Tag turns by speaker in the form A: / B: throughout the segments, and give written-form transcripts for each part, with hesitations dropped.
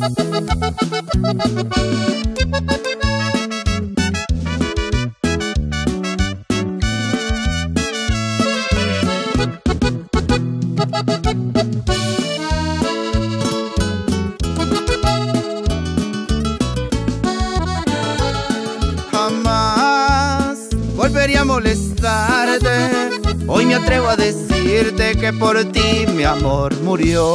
A: Jamás volvería a molestarte. Hoy me atrevo a decirte que por ti mi amor murió.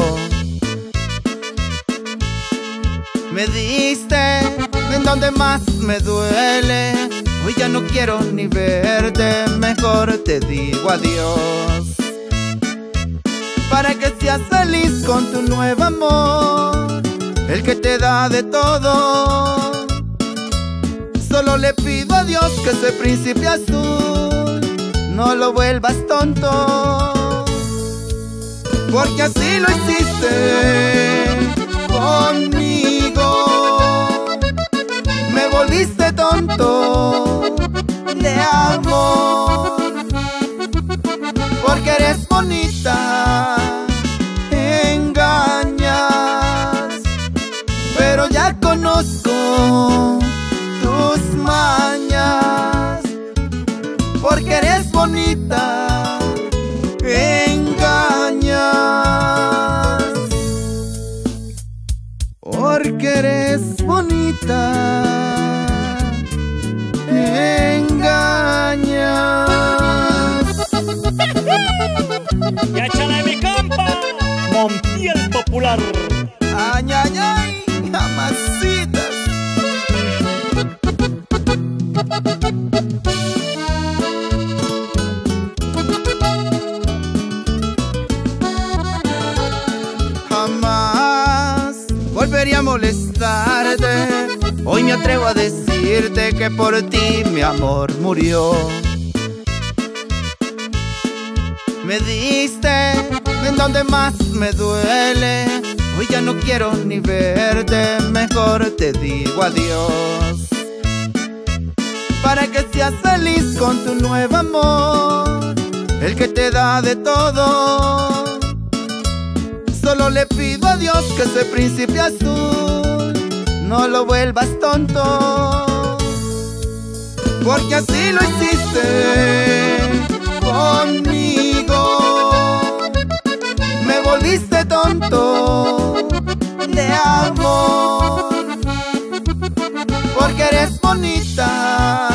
A: Me diste en donde más me duele. Hoy ya no quiero ni verte, mejor te digo adiós. Para que seas feliz con tu nuevo amor, el que te da de todo. Solo le pido a Dios que ese príncipe azul no lo vuelvas tonto, porque así lo hiciste conmigo. Me volviste tonto de amor, porque eres bonita, engañas, pero ya conozco tus mañas, porque eres bonita, engañas, porque eres bonita, engañas.
B: ¡Ya échale mi compa! Montiel Popular.
A: Ay, ay, ay, mamacitas. Jamás volvería a molestarte. Hoy me atrevo a decirte que por ti mi amor murió. Me diste en donde más me duele. Hoy ya no quiero ni verte, mejor te digo adiós. Para que seas feliz con tu nuevo amor, el que te da de todo. Solo le pido a Dios que ese príncipe azul no lo vuelvas tonto, porque así lo hiciste conmigo. Me volviste tonto de amor, porque eres bonita,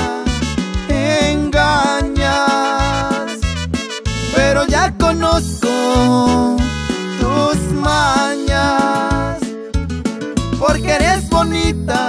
A: engañas, pero ya conozco tus mañas, porque eres bonita,